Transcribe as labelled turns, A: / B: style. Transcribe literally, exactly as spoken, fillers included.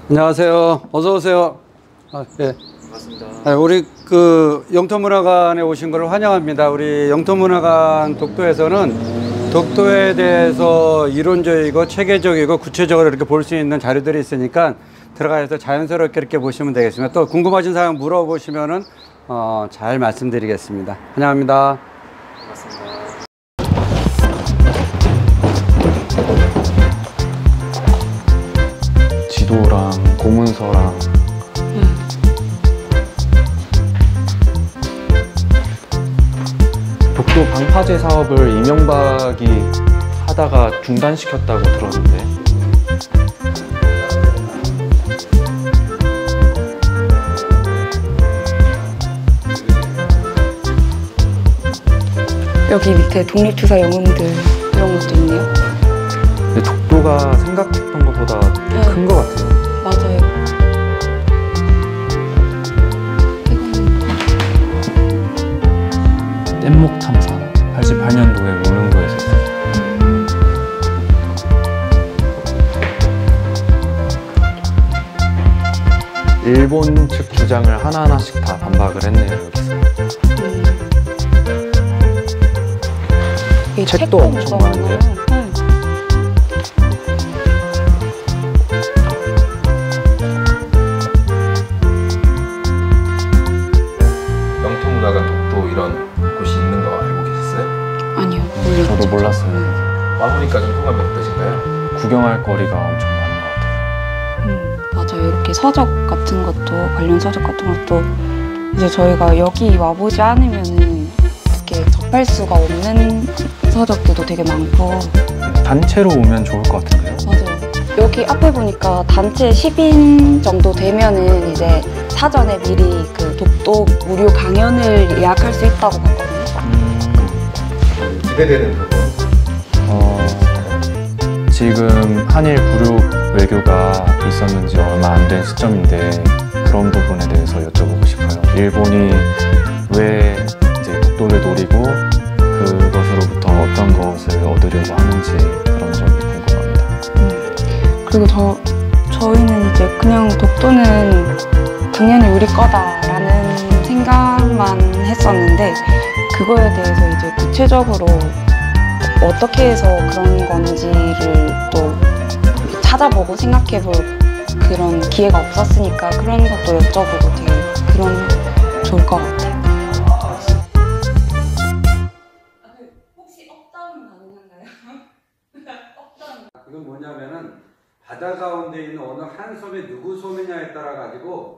A: 안녕하세요. 어서 오세요. 아, 예.
B: 반갑습니다.
A: 아, 우리 그 영토문화관에 오신 걸 환영합니다. 우리 영토문화관 독도에서는 독도에 대해서 이론적이고 체계적이고 구체적으로 이렇게 볼 수 있는 자료들이 있으니까 들어가서 자연스럽게 이렇게 보시면 되겠습니다. 또 궁금하신 사항 물어보시면은 어, 잘 말씀드리겠습니다. 환영합니다.
B: 반갑습니다.
C: 지도랑 고문서랑
D: 음.
C: 독도 방파제 사업을 이명박이 하다가 중단시켰다고 들었는데
D: 여기 밑에 독립투사 영웅들 이런 것도 있네요.
C: 근데 독도가 생각했던 것보다
D: 네.
C: 큰 것 같아요.
D: 맞아요.
C: 뗏목 탐사 팔십팔 년도에 울릉도에서
D: 음.
C: 일본 측 주장을 하나하나씩 다 반박을 했네요. 여기서
D: 음. 이
C: 책도 엄청 많은데요?
D: 응.
E: 영토문화관 독도 이런 곳이 있는 거 알고 계셨어요?
D: 아니요. 몰랐죠.
C: 저도 몰랐어요.
E: 와보니까 좀 소감이 어떠신가요?
C: 구경할 거리가 엄청 많은 것 같아요.
D: 음, 맞아요. 이렇게 서적 같은 것도, 관련 서적 같은 것도 이제 저희가 여기 와보지 않으면은 이렇게 접할 수가 없는 서적들도 되게 많고.
C: 단체로 오면 좋을 것 같은데요?
D: 맞아요. 여기 앞에 보니까 단체 십 인 정도 되면은 이제 사전에 미리 그 독도 무료 강연을 예약할 수 있다고 봤거든요.
C: 음,
E: 기대되는 부분.
C: 어, 지금 한일 불육 외교가 있었는지 얼마 안 된 시점인데 그런 부분에 대해서 여쭤보고 싶어요. 일본이 왜 이제 독도를 노리고 그것으로부터 어떤 것을 얻으려고 하는지 그런 점이 궁금합니다.
D: 음. 그리고 저, 저희는 이제 그냥 독도는 당연히 우리 거다라는 생각만 했었는데 그거에 대해서 이제 구체적으로 어떻게 해서 그런 건지를 또 찾아보고 생각해볼 그런 기회가 없었으니까 그런 것도 여쭤보고 되게 그런 좋을 것 같아요. 혹시 업다운 가능한가요? 업다운.
A: 그건 뭐냐면은 바다 가운데 있는 어느 한 섬이 누구 섬이냐에 따라 가지고